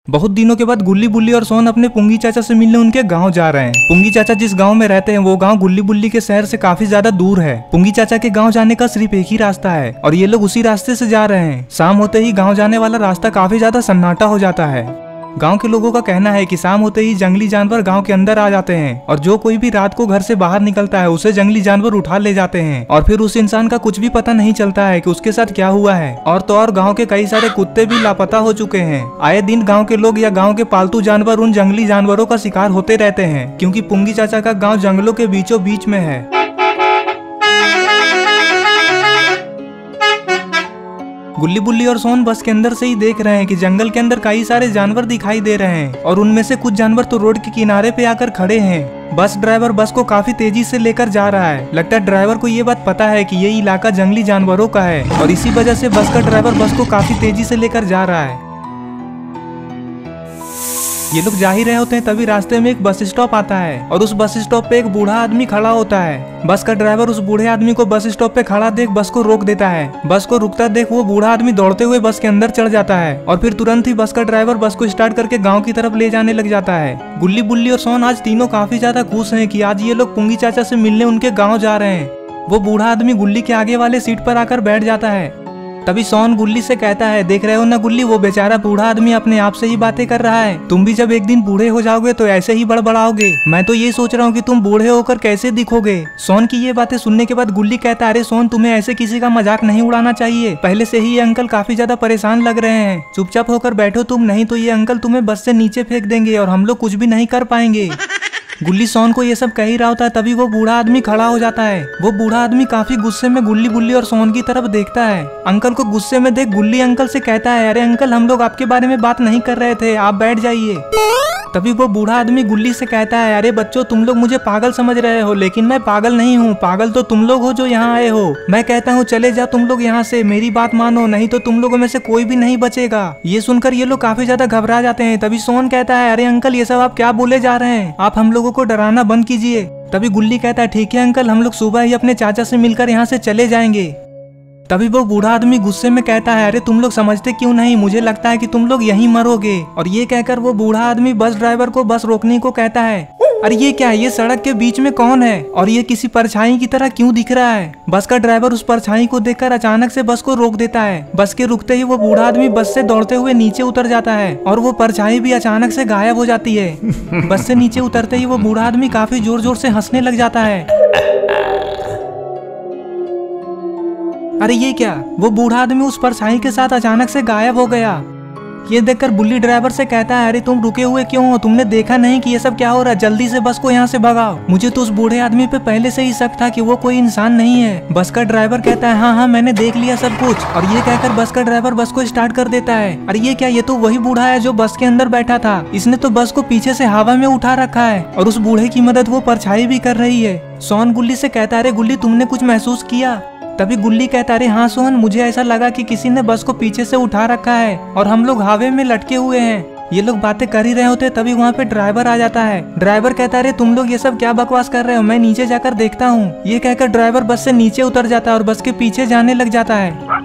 बहुत दिनों के बाद गुल्ली बुल्ली और सोन अपने पुंगी चाचा से मिलने उनके गांव जा रहे हैं। पुंगी चाचा जिस गांव में रहते हैं वो गांव गुल्ली बुल्ली के शहर से काफी ज्यादा दूर है। पुंगी चाचा के गांव जाने का सिर्फ एक ही रास्ता है और ये लोग उसी रास्ते से जा रहे हैं। शाम होते ही गांव जाने वाला रास्ता काफी ज्यादा सन्नाटा हो जाता है। गांव के लोगों का कहना है कि शाम होते ही जंगली जानवर गांव के अंदर आ जाते हैं और जो कोई भी रात को घर से बाहर निकलता है उसे जंगली जानवर उठा ले जाते हैं और फिर उस इंसान का कुछ भी पता नहीं चलता है कि उसके साथ क्या हुआ है। और तो और गांव के कई सारे कुत्ते भी लापता हो चुके हैं। आए दिन गांव के लोग या गांव के पालतू जानवर उन जंगली जानवरों का शिकार होते रहते हैं क्योंकि पुंगी चाचा का गाँव जंगलों के बीचों बीच में है। गुल्ली बुल्ली और सोन बस के अंदर से ही देख रहे हैं कि जंगल के अंदर कई सारे जानवर दिखाई दे रहे हैं और उनमें से कुछ जानवर तो रोड के किनारे पे आकर खड़े हैं। बस ड्राइवर बस को काफी तेजी से लेकर जा रहा है। लगता है ड्राइवर को ये बात पता है कि ये इलाका जंगली जानवरों का है और इसी वजह से बस का ड्राइवर बस को काफी तेजी से लेकर जा रहा है। ये लोग जा ही रहे होते हैं तभी रास्ते में एक बस स्टॉप आता है और उस बस स्टॉप पे एक बूढ़ा आदमी खड़ा होता है। बस का ड्राइवर उस बूढ़े आदमी को बस स्टॉप पे खड़ा देख बस को रोक देता है। बस को रुकता देख वो बूढ़ा आदमी दौड़ते हुए बस के अंदर चढ़ जाता है और फिर तुरंत ही बस का ड्राइवर बस को स्टार्ट करके गाँव की तरफ ले जाने लग जाता है। गुल्ली बुल्ली और सोन आज तीनों काफी ज्यादा खुश है कि आज ये लोग पुंगी चाचा से मिलने उनके गाँव जा रहे हैं। वो बूढ़ा आदमी गुल्ली के आगे वाले सीट पर आकर बैठ जाता है। तभी सोन गुल्ली से कहता है, देख रहे हो ना गुल्ली, वो बेचारा बूढ़ा आदमी अपने आप से ही बातें कर रहा है। तुम भी जब एक दिन बूढ़े हो जाओगे तो ऐसे ही बड़बड़ाओगे। मैं तो ये सोच रहा हूँ कि तुम बूढ़े होकर कैसे दिखोगे। सोन की ये बातें सुनने के बाद गुल्ली कहता है, अरे सोन, तुम्हें ऐसे किसी का मजाक नहीं उड़ाना चाहिए। पहले से ही ये अंकल काफी ज्यादा परेशान लग रहे हैं। चुपचाप होकर बैठो तुम, नहीं तो ये अंकल तुम्हें बस से नीचे फेंक देंगे और हम लोग कुछ भी नहीं कर पाएंगे। गुल्ली सोन को ये सब कह ही रहा होता है तभी वो बूढ़ा आदमी खड़ा हो जाता है। वो बूढ़ा आदमी काफी गुस्से में गुल्ली बुल्ली और सोन की तरफ देखता है। अंकल को गुस्से में देख गुल्ली अंकल से कहता है, अरे अंकल, हम लोग आपके बारे में बात नहीं कर रहे थे, आप बैठ जाइए। तभी वो बूढ़ा आदमी गुल्ली से कहता है, अरे बच्चों, तुम लोग मुझे पागल समझ रहे हो लेकिन मैं पागल नहीं हूँ। पागल तो तुम लोग हो जो यहाँ आए हो। मैं कहता हूँ चले जाओ तुम लोग यहाँ से, मेरी बात मानो, नहीं तो तुम लोगों में से कोई भी नहीं बचेगा। ये सुनकर ये लोग काफी ज्यादा घबरा जाते हैं। तभी सोन कहता है, अरे अंकल, ये सब आप क्या बोले जा रहे हैं, आप हम लोगों को डराना बंद कीजिए। तभी गुल्ली कहता है, ठीक है अंकल, हम लोग सुबह ही अपने चाचा से मिलकर यहाँ से चले जाएंगे। तभी वो बूढ़ा आदमी गुस्से में कहता है, अरे तुम लोग समझते क्यों नहीं, मुझे लगता है कि तुम लोग यहीं मरोगे। और ये कहकर वो बूढ़ा आदमी बस ड्राइवर को बस रोकने को कहता है। अरे ये क्या है, ये सड़क के बीच में कौन है और ये किसी परछाई की तरह क्यों दिख रहा है। बस का ड्राइवर उस परछाई को देखकर अचानक से बस को रोक देता है। बस के रुकते ही वो बूढ़ा आदमी बस से दौड़ते हुए नीचे उतर जाता है और वो परछाई भी अचानक से गायब हो जाती है। बस से नीचे उतरते ही वो बूढ़ा आदमी काफी जोर जोर से हंसने लग जाता है। अरे ये क्या, वो बूढ़ा आदमी उस परछाई के साथ अचानक से गायब हो गया। ये देखकर बुल्ली ड्राइवर से कहता है, अरे तुम रुके हुए क्यों हो, तुमने देखा नहीं कि ये सब क्या हो रहा है, जल्दी से बस को यहाँ से भगाओ। मुझे तो उस बूढ़े आदमी पे पहले से ही शक था कि वो कोई इंसान नहीं है। बस का ड्राइवर कहता है, हाँ हाँ, मैंने देख लिया सब कुछ। और ये कहकर बस का ड्राइवर बस को स्टार्ट कर देता है। अरे ये क्या, ये तो वही बूढ़ा है जो बस के अंदर बैठा था। इसने तो बस को पीछे से हवा में उठा रखा है और उस बूढ़े की मदद वो परछाई भी कर रही है। सोन गुल्ली से कहता है, अरे गुल्ली, तुमने कुछ महसूस किया। तभी गुल्ली कहता है, हाँ सोहन, मुझे ऐसा लगा कि किसी ने बस को पीछे से उठा रखा है और हम लोग हवा में लटके हुए हैं। ये लोग बातें कर ही रहे होते तभी वहाँ पे ड्राइवर आ जाता है। ड्राइवर कहता है, अरे तुम लोग ये सब क्या बकवास कर रहे हो, मैं नीचे जाकर देखता हूँ। ये कहकर ड्राइवर बस से नीचे उतर जाता है और बस के पीछे जाने लग जाता है।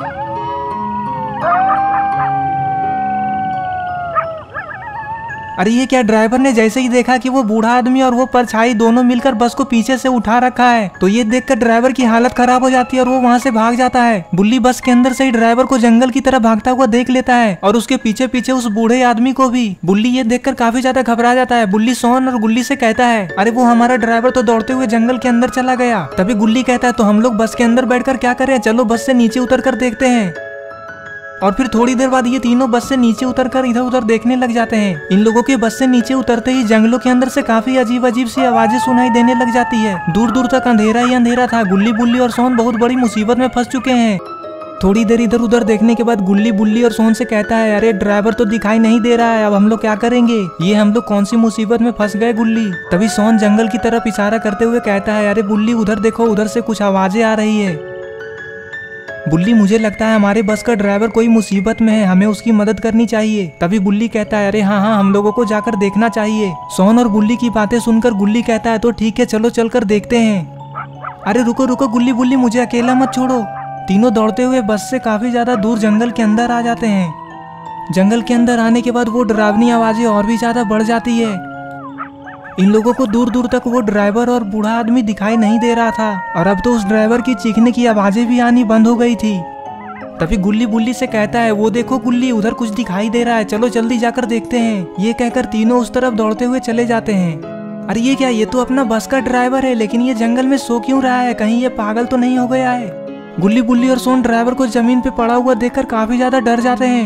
अरे ये क्या, ड्राइवर ने जैसे ही देखा कि वो बूढ़ा आदमी और वो परछाई दोनों मिलकर बस को पीछे से उठा रखा है तो ये देखकर ड्राइवर की हालत खराब हो जाती है और वो वहाँ से भाग जाता है। बुल्ली बस के अंदर से ही ड्राइवर को जंगल की तरफ भागता हुआ देख लेता है और उसके पीछे पीछे उस बूढ़े आदमी को भी। बुल्ली ये देखकर काफी ज्यादा घबरा जाता है। बुल्ली सोन और गुल्ली से कहता है, अरे वो हमारा ड्राइवर तो दौड़ते हुए जंगल के अंदर चला गया। तभी गुल्ली कहता है, तो हम लोग बस के अंदर बैठकर क्या करें, चलो बस से नीचे उतर कर देखते हैं। और फिर थोड़ी देर बाद ये तीनों बस से नीचे उतरकर इधर उधर देखने लग जाते हैं। इन लोगों के बस से नीचे उतरते ही जंगलों के अंदर से काफी अजीब अजीब सी आवाजें सुनाई देने लग जाती है। दूर दूर तक अंधेरा ही अंधेरा था। गुल्ली बुल्ली और सोन बहुत बड़ी मुसीबत में फंस चुके हैं। थोड़ी देर इधर उधर देखने के बाद गुल्ली बुल्ली और सोन से कहता है, अरे ड्राइवर तो दिखाई नहीं दे रहा है, अब हम लोग क्या करेंगे, ये हम लोग कौन सी मुसीबत में फंस गए गुल्ली। तभी सोन जंगल की तरफ इशारा करते हुए कहता है, अरे बुल्ली, उधर देखो, उधर से कुछ आवाजें आ रही है। बुल्ली, मुझे लगता है हमारे बस का ड्राइवर कोई मुसीबत में है, हमें उसकी मदद करनी चाहिए। तभी बुल्ली कहता है, अरे हाँ हाँ, हम लोगों को जाकर देखना चाहिए। सोन और बुल्ली की बातें सुनकर गुल्ली कहता है, तो ठीक है, चलो चलकर देखते हैं। अरे रुको रुको गुल्ली बुल्ली, मुझे अकेला मत छोड़ो। तीनों दौड़ते हुए बस से काफी ज्यादा दूर जंगल के अंदर आ जाते हैं। जंगल के अंदर आने के बाद वो डरावनी आवाजें और भी ज्यादा बढ़ जाती है। इन लोगों को दूर दूर तक वो ड्राइवर और बूढ़ा आदमी दिखाई नहीं दे रहा था और अब तो उस ड्राइवर की चीखने की आवाजें भी आनी बंद हो गई थी। तभी गुल्ली बुल्ली से कहता है, वो देखो गुल्ली, उधर कुछ दिखाई दे रहा है, चलो जल्दी जाकर देखते हैं। ये कहकर तीनों उस तरफ दौड़ते हुए चले जाते हैं। अरे ये क्या, ये तो अपना बस का ड्राइवर है, लेकिन ये जंगल में सो क्यों रहा है? कहीं ये पागल तो नहीं हो गया है? गुल्ली बुल्ली और सोन ड्राइवर को जमीन पे पड़ा हुआ देखकर काफी ज्यादा डर जाते हैं।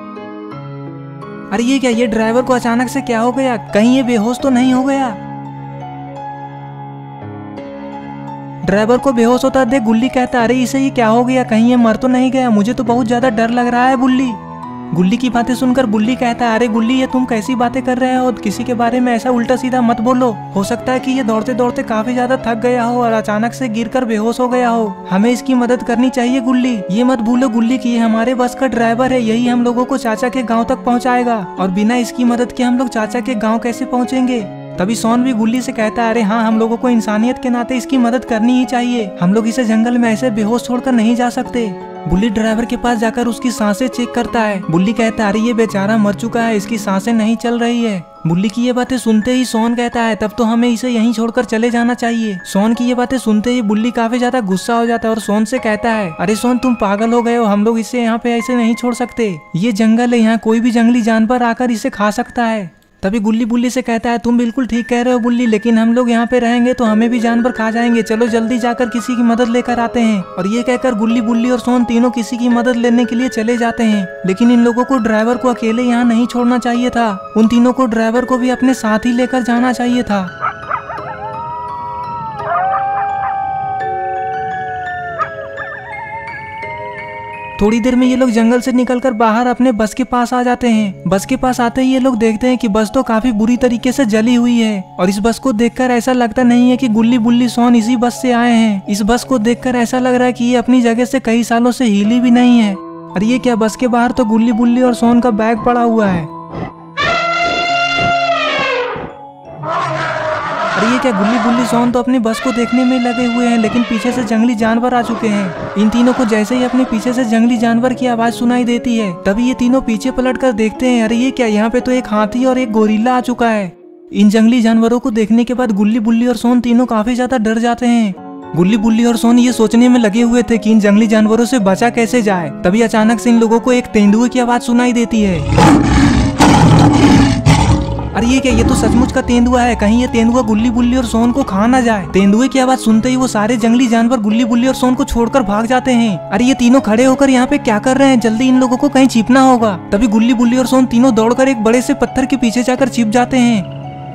अरे ये क्या, ये ड्राइवर को अचानक से क्या हो गया? कहीं ये बेहोश तो नहीं हो गया? ड्राइवर को बेहोश होता देख गुल्ली कहता, अरे इसे ये क्या हो गया? कहीं ये मर तो नहीं गया? मुझे तो बहुत ज्यादा डर लग रहा है बुल्ली। गुल्ली की बातें सुनकर बुल्ली कहता है, अरे गुल्ली, ये तुम कैसी बातें कर रहे हो? किसी के बारे में ऐसा उल्टा सीधा मत बोलो। हो सकता है कि ये दौड़ते दौड़ते काफी ज्यादा थक गया हो और अचानक से गिरकर बेहोश हो गया हो। हमें इसकी मदद करनी चाहिए गुल्ली। ये मत भूलो गुल्ली कि ये हमारे बस का ड्राइवर है, यही हम लोगों को चाचा के गाँव तक पहुँचाएगा और बिना इसकी मदद के हम लोग चाचा के गाँव कैसे पहुँचेंगे? तभी सोन भी गुल्ली से कहता है, अरे हाँ, हम लोगों को इंसानियत के नाते इसकी मदद करनी ही चाहिए। हम लोग इसे जंगल में ऐसे बेहोश छोड़कर नहीं जा सकते। बुल्ली ड्राइवर के पास जाकर उसकी सांसें चेक करता है। बुल्ली कहता है, अरे ये बेचारा मर चुका है, इसकी सांसें नहीं चल रही है। बुल्ली की ये बातें सुनते ही सोन कहता है, तब तो हमें इसे यहीं छोड़कर चले जाना चाहिए। सोन की ये बातें सुनते ही बुल्ली काफी ज्यादा गुस्सा हो जाता है और सोन से कहता है, अरे सोन, तुम पागल हो गए हो, हम लोग इसे यहाँ पे ऐसे नहीं छोड़ सकते। ये जंगल है, यहाँ कोई भी जंगली जानवर आकर इसे खा सकता है। तभी गुल्ली बुल्ली से कहता है, तुम बिल्कुल ठीक कह रहे हो बुल्ली, लेकिन हम लोग यहाँ पे रहेंगे तो हमें भी जानवर खा जाएंगे। चलो जल्दी जाकर किसी की मदद लेकर आते हैं। और ये कहकर गुल्ली बुल्ली और सोन तीनों किसी की मदद लेने के लिए चले जाते हैं। लेकिन इन लोगों को ड्राइवर को अकेले यहाँ नहीं छोड़ना चाहिए था। उन तीनों को ड्राइवर को भी अपने साथ ही लेकर जाना चाहिए था। थोड़ी देर में ये लोग जंगल से निकलकर बाहर अपने बस के पास आ जाते हैं। बस के पास आते ही ये लोग देखते हैं कि बस तो काफी बुरी तरीके से जली हुई है और इस बस को देखकर ऐसा लगता नहीं है कि गुल्ली बुल्ली सोन इसी बस से आए हैं। इस बस को देखकर ऐसा लग रहा है कि ये अपनी जगह से कई सालों से हिली भी नहीं है। और ये क्या, बस के बाहर तो गुल्ली बुल्ली और सोन का बैग पड़ा हुआ है। अरे ये क्या, गुल्ली बुल्ली सोन तो अपनी बस को देखने में लगे हुए हैं, लेकिन पीछे से जंगली जानवर आ चुके हैं। इन तीनों को जैसे ही अपने पीछे से जंगली जानवर की आवाज सुनाई देती है, तभी ये तीनों पीछे पलटकर देखते हैं। अरे ये क्या, यहाँ पे तो एक हाथी और एक गोरिल्ला आ चुका है। इन जंगली जानवरों को देखने के बाद गुल्ली बुल्ली और सोन तीनों काफी ज्यादा डर जाते हैं। गुल्ली बुल्ली और सोन ये सोचने में लगे हुए थे कि इन जंगली जानवरों से बचा कैसे जाए। तभी अचानक से इन लोगों को एक तेंदुए की आवाज सुनाई देती है। अरे ये क्या, ये तो सचमुच का तेंदुआ है। कहीं ये तेंदुआ गुल्ली बुल्ली और सोन को खा ना जाए। तेंदुए की आवाज सुनते ही वो सारे जंगली जानवर गुल्ली बुल्ली और सोन को छोड़कर भाग जाते हैं। अरे ये तीनों खड़े होकर यहाँ पे क्या कर रहे हैं? जल्दी इन लोगों को कहीं छिपना होगा। तभी गुल्ली बुल्ली और सोन तीनों दौड़कर एक बड़े से पत्थर के पीछे जाकर छिप जाते हैं।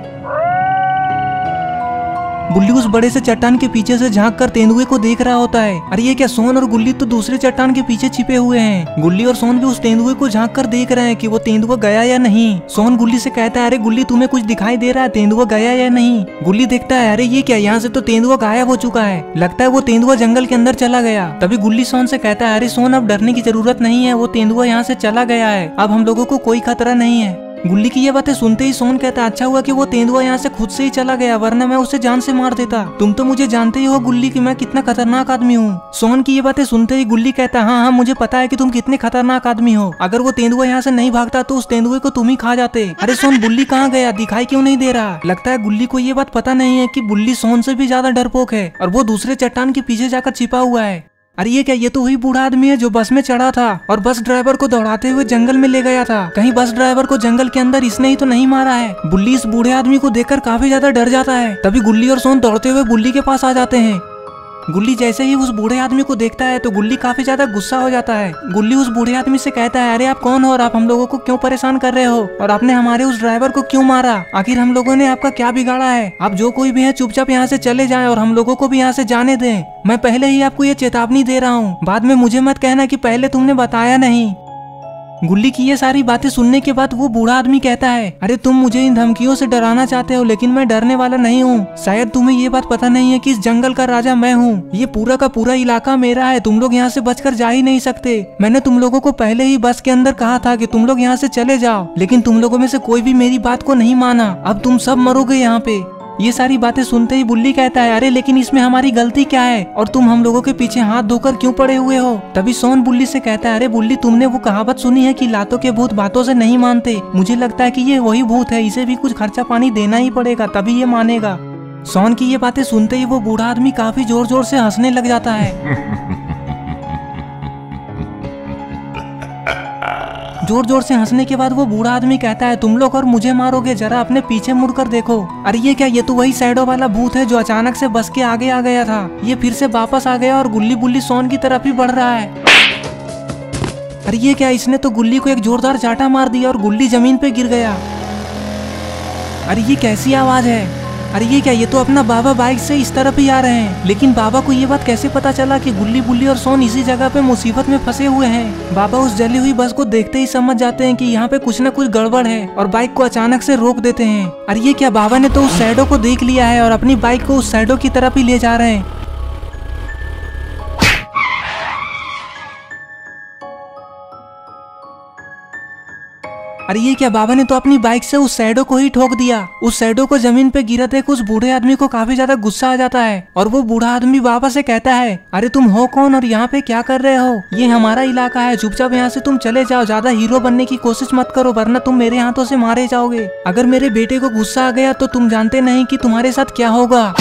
बुल्ली उस बड़े से चट्टान के पीछे से झांक कर तेंदुए को देख रहा होता है। अरे ये क्या, सोन और गुल्ली तो दूसरे चट्टान के पीछे छिपे हुए हैं। गुल्ली और सोन भी उस तेंदुए को झांक कर देख रहे हैं कि वो तेंदुआ गया या नहीं। सोन गुल्ली से कहता है, अरे गुल्ली, तुम्हें कुछ दिखाई दे रहा है? तेंदुआ गया या नहीं? गुल्ली देखता है, अरे ये क्या, यहाँ से तो तेंदुआ गायब हो चुका है। लगता है वो तेंदुआ जंगल के अंदर चला गया। तभी गुल्ली सोन से कहता है, अरे सोन, अब डरने की जरूरत नहीं है, वो तेंदुआ यहाँ से चला गया है, अब हम लोगों को कोई खतरा नहीं है। गुल्ली की ये बातें सुनते ही सोन कहता, अच्छा हुआ कि वो तेंदुआ यहाँ से खुद से ही चला गया, वरना मैं उसे जान से मार देता। तुम तो मुझे जानते ही हो गुल्ली कि मैं कितना खतरनाक आदमी हूँ। सोन की ये बातें सुनते ही गुल्ली कहता, हाँ हाँ, मुझे पता है कि तुम कितने खतरनाक आदमी हो। अगर वो तेंदुआ यहाँ से नहीं भागता तो उस तेंदुए को तुम ही खा जाते। अरे सोन, बुल्ली कहाँ गया? दिखाई क्यों नहीं दे रहा? लगता है गुल्ली को ये बात पता नहीं है कि बुल्ली सोन से भी ज्यादा डरपोक है और वो दूसरे चट्टान के पीछे जाकर छिपा हुआ है। अरे ये क्या, ये तो वही बूढ़ा आदमी है जो बस में चढ़ा था और बस ड्राइवर को दौड़ाते हुए जंगल में ले गया था। कहीं बस ड्राइवर को जंगल के अंदर इसने ही तो नहीं मारा है? बुल्ली इस बूढ़े आदमी को देखकर काफी ज्यादा डर जाता है। तभी गुल्ली और सोन दौड़ते हुए बुल्ली के पास आ जाते हैं। गुल्ली जैसे ही उस बूढ़े आदमी को देखता है तो गुल्ली काफी ज्यादा गुस्सा हो जाता है। गुल्ली उस बूढ़े आदमी से कहता है, अरे आप कौन हो और आप हम लोगों को क्यों परेशान कर रहे हो और आपने हमारे उस ड्राइवर को क्यों मारा? आखिर हम लोगों ने आपका क्या बिगाड़ा है? आप जो कोई भी है चुपचाप यहाँ से चले जाएं और हम लोगों को भी यहाँ से जाने दें। मैं पहले ही आपको ये चेतावनी दे रहा हूँ, बाद में मुझे मत कहना कि पहले तुमने बताया नहीं। गुल्ली की ये सारी बातें सुनने के बाद वो बूढ़ा आदमी कहता है, अरे तुम मुझे इन धमकियों से डराना चाहते हो, लेकिन मैं डरने वाला नहीं हूँ। शायद तुम्हें ये बात पता नहीं है कि इस जंगल का राजा मैं हूँ। ये पूरा का पूरा इलाका मेरा है, तुम लोग यहाँ से बचकर जा ही नहीं सकते। मैंने तुम लोगों को पहले ही बस के अंदर कहा था कि तुम लोग यहाँ से चले जाओ, लेकिन तुम लोगों में से कोई भी मेरी बात को नहीं माना। अब तुम सब मरोगे यहाँ पे। ये सारी बातें सुनते ही बुल्ली कहता है, अरे लेकिन इसमें हमारी गलती क्या है और तुम हम लोगों के पीछे हाथ धोकर क्यों पड़े हुए हो। तभी सोन बुल्ली से कहता है, अरे बुल्ली तुमने वो कहावत सुनी है कि लातों के भूत बातों से नहीं मानते, मुझे लगता है कि ये वही भूत है, इसे भी कुछ खर्चा पानी देना ही पड़ेगा तभी ये मानेगा। सोन की ये बातें सुनते ही वो बूढ़ा आदमी काफी जोर जोर से हंसने लग जाता है। जोर जोर से हंसने के बाद वो बूढ़ा आदमी कहता है, तुम लोग और मुझे मारोगे, जरा अपने पीछे मुड़कर देखो। अरे ये क्या, ये तो वही शैडो वाला भूत है जो अचानक से बस के आगे आ गया था। ये फिर से वापस आ गया और गुल्ली बुल्ली सोन की तरफ ही बढ़ रहा है। अरे ये क्या, इसने तो गुल्ली को एक जोरदार चाटा मार दिया और गुल्ली जमीन पे गिर गया। अरे ये कैसी आवाज है। अरे ये क्या, ये तो अपना बाबा बाइक से इस तरफ ही आ रहे हैं। लेकिन बाबा को ये बात कैसे पता चला कि गुल्ली बुल्ली और सोन इसी जगह पे मुसीबत में फंसे हुए हैं। बाबा उस जली हुई बस को देखते ही समझ जाते हैं कि यहाँ पे कुछ न कुछ गड़बड़ है और बाइक को अचानक से रोक देते हैं। अरे ये क्या, बाबा ने तो उस शैडो को देख लिया है और अपनी बाइक को उस शैडो की तरफ ही ले जा रहे हैं। अरे ये क्या, बाबा ने तो अपनी बाइक से उस शैडो को ही ठोक दिया। उस शैडो को जमीन पे गिरा देख उस बूढ़े आदमी को काफी ज्यादा गुस्सा आ जाता है और वो बूढ़ा आदमी बाबा से कहता है, अरे तुम हो कौन और यहाँ पे क्या कर रहे हो, ये हमारा इलाका है, चुपचाप यहाँ से तुम चले जाओ, ज्यादा हीरो बनने की कोशिश मत करो वरना तुम मेरे हाथों से मारे जाओगे। अगर मेरे बेटे को गुस्सा आ गया तो तुम जानते नहीं कि तुम्हारे साथ क्या होगा।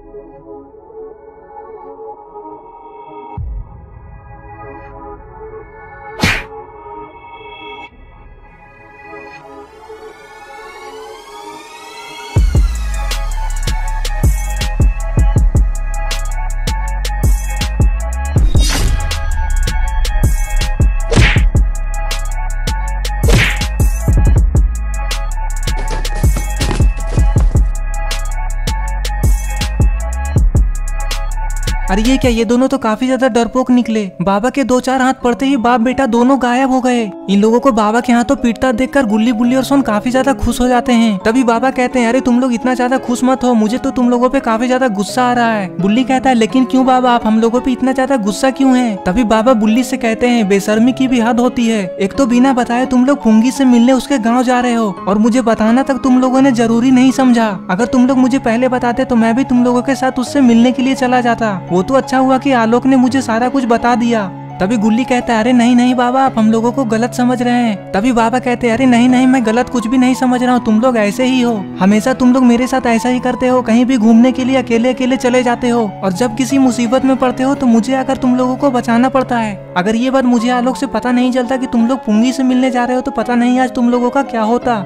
अरे ये क्या, ये दोनों तो काफी ज्यादा डरपोक निकले। बाबा के 2-4 हाथ पड़ते ही बाप बेटा दोनों गायब हो गए। इन लोगों को बाबा के हाथों पीटता देखकर गुल्ली बुल्ली और सोन काफी ज्यादा खुश हो जाते हैं। तभी बाबा कहते हैं, अरे तुम लोग इतना ज्यादा खुश मत हो, मुझे तो तुम लोगों पे काफी ज्यादा गुस्सा आ रहा है। बुल्ली कहता है, लेकिन क्यों बाबा, आप हम लोगों पे इतना ज्यादा गुस्सा क्यों है। तभी बाबा बुल्ली से कहते हैं, बेशर्मी की भी हद होती है। एक तो बिना बताए तुम लोग पुंगी से मिलने उसके गाँव जा रहे हो और मुझे बताना तक तुम लोगों ने जरूरी नहीं समझा। अगर तुम लोग मुझे पहले बताते तो मैं भी तुम लोगों के साथ उससे मिलने के लिए चला जाता। वो तो अच्छा हुआ कि आलोक ने मुझे सारा कुछ बता दिया। तभी गुल्ली कहता है, अरे नहीं नहीं बाबा, आप हम लोगों को गलत समझ रहे हैं। तभी बाबा कहते हैं, अरे नहीं नहीं, मैं गलत कुछ भी नहीं समझ रहा हूँ, तुम लोग ऐसे ही हो, हमेशा तुम लोग मेरे साथ ऐसा ही करते हो, कहीं भी घूमने के लिए अकेले अकेले चले जाते हो और जब किसी मुसीबत में पड़ते हो तो मुझे आकर तुम लोगों को बचाना पड़ता है। अगर ये बात मुझे आलोक से पता नहीं चलता कि तुम लोग पुंगी से मिलने जा रहे हो तो पता नहीं आज तुम लोगों का क्या होता।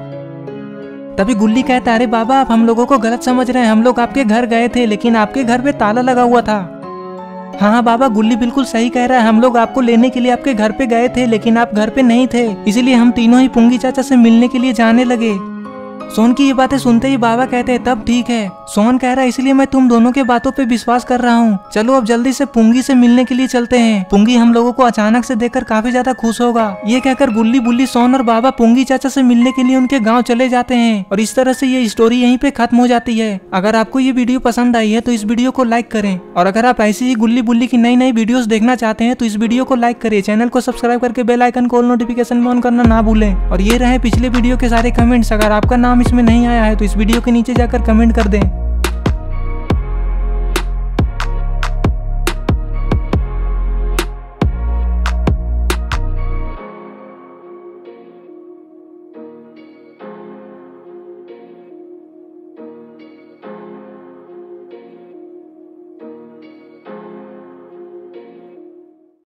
तभी गुल्ली कहता है, अरे बाबा, आप हम लोगों को गलत समझ रहे हैं, हम लोग आपके घर गए थे लेकिन आपके घर पे ताला लगा हुआ था। हाँ बाबा, गुल्ली बिल्कुल सही कह रहा है, हम लोग आपको लेने के लिए आपके घर पे गए थे लेकिन आप घर पे नहीं थे, इसीलिए हम तीनों ही पुंगी चाचा से मिलने के लिए जाने लगे। सोन की ये बातें सुनते ही बाबा कहते हैं, तब ठीक है। सोन कह रहा है, इसलिए मैं तुम दोनों के बातों पे विश्वास कर रहा हूँ, चलो अब जल्दी से पुंगी से मिलने के लिए चलते हैं। पुंगी हम लोगों को अचानक से देखकर काफी ज्यादा खुश होगा। ये कहकर गुल्ली बुल्ली सोन और बाबा पुंगी चाचा से मिलने के लिए उनके गाँव चले जाते हैं और इस तरह से ये स्टोरी यहीं पे खत्म हो जाती है। अगर आपको ये वीडियो पसंद आई है तो इस वीडियो को लाइक करें और अगर आप ऐसी ही गुल्ली बुल्ली की नई नई वीडियोस देखना चाहते हैं तो इस वीडियो को लाइक करिए, चैनल को सब्सक्राइब करके बेल आइकन को ऑल नोटिफिकेशन में ऑन करना ना भूलें। और ये रहे पिछले वीडियो के सारे कमेंट्स, अगर आपका नाम इसमें नहीं आया है तो इस वीडियो के नीचे जाकर कमेंट कर दें।